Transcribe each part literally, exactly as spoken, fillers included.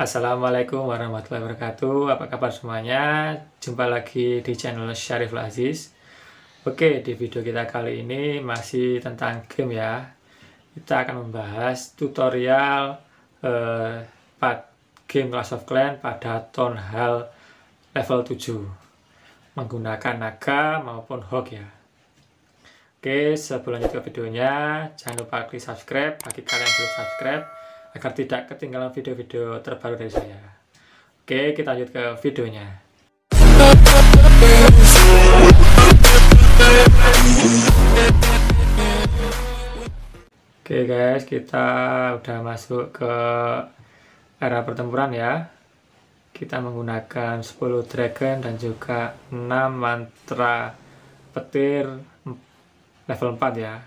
Assalamualaikum warahmatullahi wabarakatuh. Apa kabar semuanya? Jumpa lagi di channel Syariful Aziz. Oke, di video kita kali ini masih tentang game ya. Kita akan membahas tutorial eh, pad game Clash of Clans pada Town Hall level tujuh menggunakan naga maupun hog ya. Oke, sebelum lanjut ke videonya, jangan lupa klik subscribe bagi kalian yang belum subscribe agar tidak ketinggalan video-video terbaru dari saya. Oke, kita lanjut ke videonya. Oke guys, kita udah masuk ke era pertempuran ya. Kita menggunakan sepuluh dragon dan juga enam mantra petir level empat ya.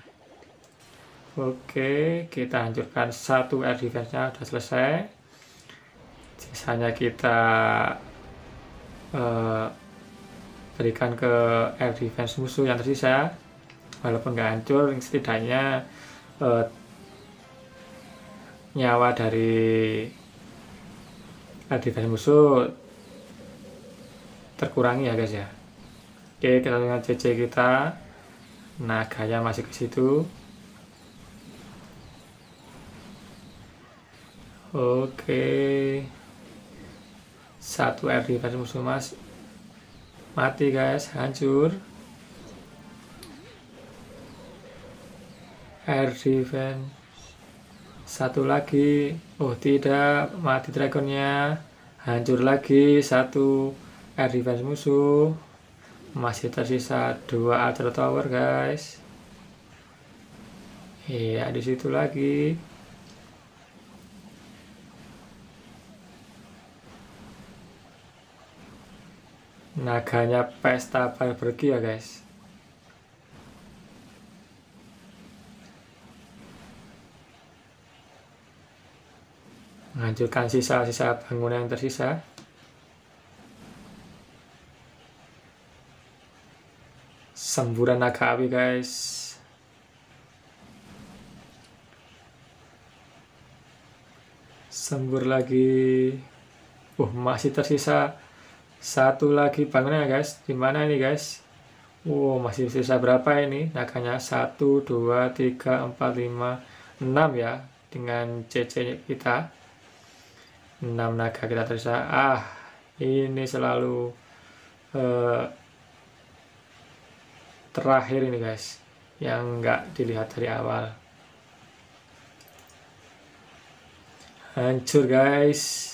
Oke, kita hancurkan satu air defense-nya, udah selesai. Sisanya kita uh, berikan ke air defense musuh yang tersisa. Walaupun nggak hancur, setidaknya uh, nyawa dari air defense musuh terkurangi ya guys ya. Oke, kita lihat C C kita. Naganya masih ke situ. Oke, satu air defense musuh mas mati guys, hancur. Air defense satu lagi, oh tidak, mati dragonnya, hancur lagi satu air defense musuh. Masih tersisa dua altar tower guys. Iya, di situ lagi. Naganya pesta barbecue ya guys. Menghancurkan sisa-sisa bangunan yang tersisa. Semburan naga api guys. Sembur lagi. Uh, masih tersisa satu lagi bangunnya guys. Dimana ini guys? Wow, masih sisa berapa ini? Naganya satu, dua, tiga, empat, lima, enam ya. Dengan C C kita enam naga kita tersisa. Ah, ini selalu uh, terakhir ini guys, yang nggak dilihat dari awal. Hancur guys.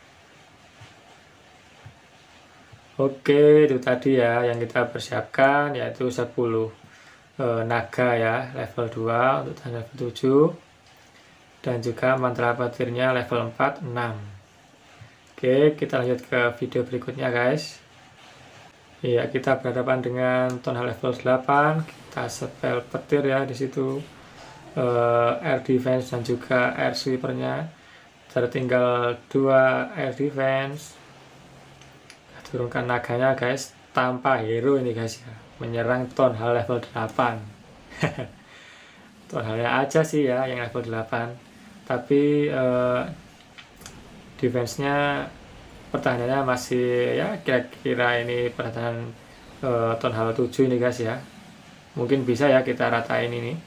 Oke, itu tadi ya yang kita persiapkan, yaitu sepuluh e, naga ya level dua untuk level tujuh, dan juga mantra petirnya level empat, enam. Oke, kita lanjut ke video berikutnya guys. Ya, kita berhadapan dengan Town Hall level delapan. Kita spell petir ya di situ, e, air defense dan juga air sweepernya. Tertinggal dua air defense. Turunkan naganya guys, tanpa hero ini guys ya, menyerang Town Hall level delapan. Town Hall-nya aja sih ya yang level delapan, tapi uh, defense-nya, pertahanannya masih ya kira-kira ini pertahanan uh, Town Hall tujuh ini guys ya. Mungkin bisa ya kita ratain ini.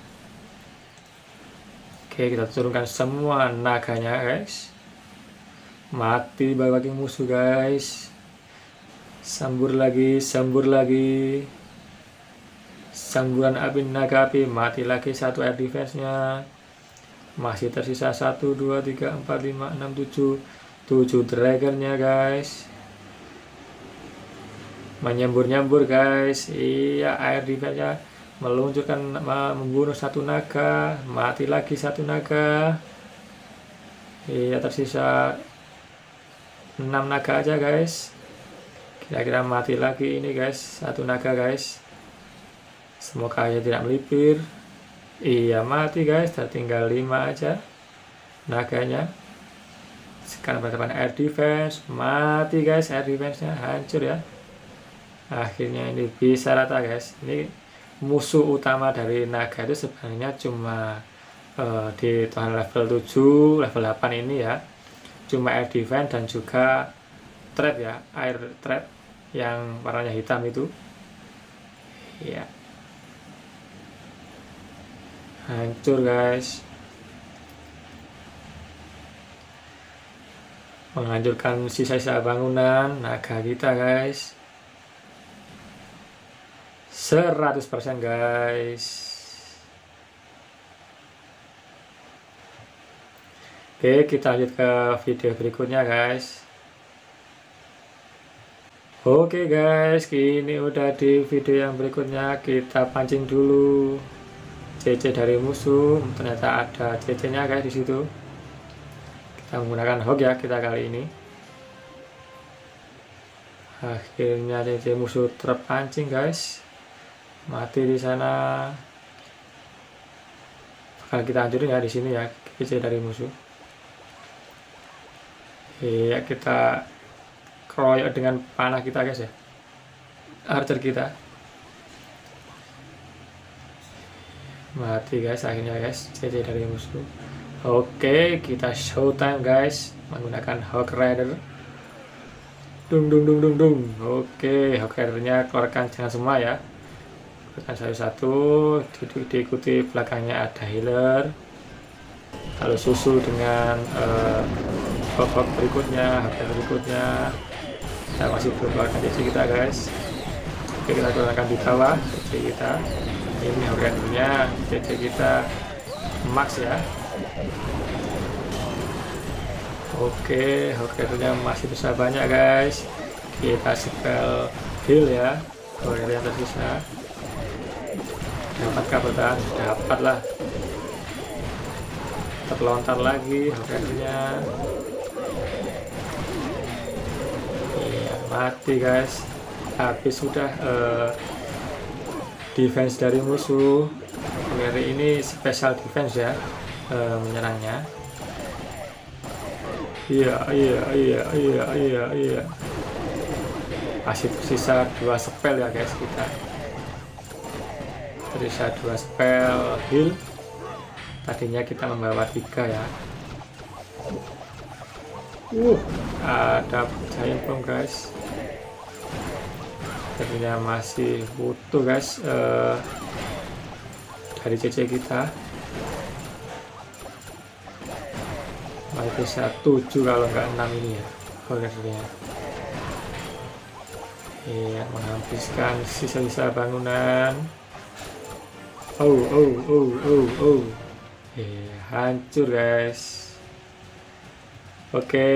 Oke, kita turunkan semua naganya guys. Mati bagi musuh guys. Sambur lagi, sambur lagi. Samburan api naga api, mati lagi satu air defense-nya. Masih tersisa satu, dua, tiga, empat, lima, enam, tujuh. tujuh dragon-nya guys. Menyembur-nyembur guys. Iya, air defense-nya meluncurkan, membunuh satu naga. Mati lagi satu naga. Iya, tersisa enam naga aja guys. Kira-kira mati lagi ini guys, satu naga guys. Semoga aja tidak melipir. Iya, mati guys, tertinggal lima aja naganya. Sekarang berhadapan air defense, mati guys, air defense-nya hancur ya. Akhirnya ini bisa rata guys. Ini musuh utama dari naga itu sebenarnya cuma uh, di tahun level tujuh, level delapan ini ya. cuma air defense dan juga trap ya, air trap yang warnanya hitam itu ya. Hancur guys, menghancurkan sisa-sisa bangunan naga kita guys, seratus persen guys. Oke, kita lanjut ke video berikutnya guys. Oke guys, kini udah di video yang berikutnya. Kita pancing dulu C C dari musuh. Ternyata ada C C nya guys di situ. Kita menggunakan hook ya kita kali ini. Akhirnya C C musuh terpancing guys, mati di sana. Bakal kita hancurin ya di sini ya C C dari musuh. Iya, kita keroyok dengan panah kita guys ya, archer kita mati guys akhirnya guys, C C dari musuh. Oke, kita showtime guys menggunakan Hawk Rider. Dung dung dung dung dung. Oke, Hawk Ridernya keluarkan jangan semua ya, keluarkan satu-satu, di diikuti belakangnya ada healer, lalu susul dengan uh, Hawk berikutnya, Hawk berikutnya. Kita masih belum keluarkan C C kita guys. Oke, kita keluarkan di bawah C C kita. Ini Hawk Ridernya, C C kita max ya. Oke, Hawk Ridernya masih bisa banyak guys. Kita spell heal ya, Hawk Rider yang tersisa. Dapatkah bertahan? Dapat lah. Terlontar lagi Hawk Ridernya. Mati guys, habis sudah uh, defense dari musuh. Hari ini special defense ya, uh, menyerangnya. Iya iya iya iya iya iya. Masih tersisa dua spell ya guys kita. Tersisa dua spell heal. Tadinya kita membawa tiga ya. Uh, ada giant bomb guys. Ternyata masih utuh guys uh, dari C C kita. Masih bisa tujuh kalau nggak enam ini ya foldernya. Iya, menghabiskan sisa-sisa bangunan. Oh oh oh oh oh. Iya, hancur guys. Oke,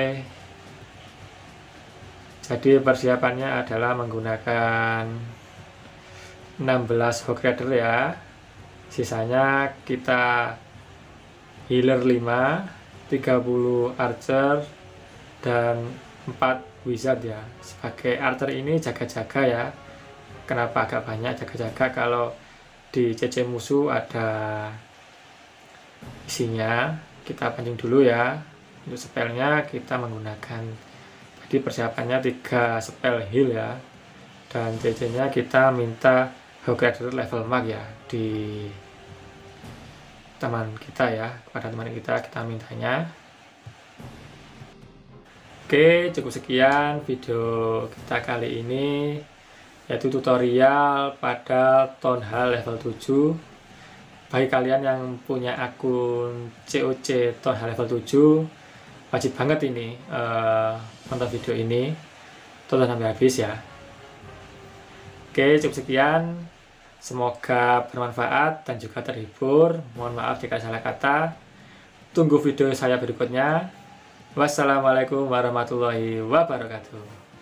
jadi persiapannya adalah menggunakan enam belas Hawk Rider ya. Sisanya kita healer lima, tiga puluh archer, dan empat wizard ya. Sebagai archer ini jaga-jaga ya. Kenapa agak banyak jaga-jaga? Kalau di C C musuh ada isinya, kita pancing dulu ya. Untuk spellnya kita menggunakan, jadi persiapannya tiga spell heal ya, dan C C nya kita minta Hawk Rider level max ya di teman kita ya, kepada teman kita kita mintanya. Oke, cukup sekian video kita kali ini, yaitu tutorial pada Town Hall level tujuh. Bagi kalian yang punya akun C O C Town Hall level tujuh, wajib banget ini uh, nonton video ini, tonton sampai habis ya. Oke, cukup sekian, semoga bermanfaat dan juga terhibur. Mohon maaf jika salah kata. Tunggu video saya berikutnya. Wassalamualaikum warahmatullahi wabarakatuh.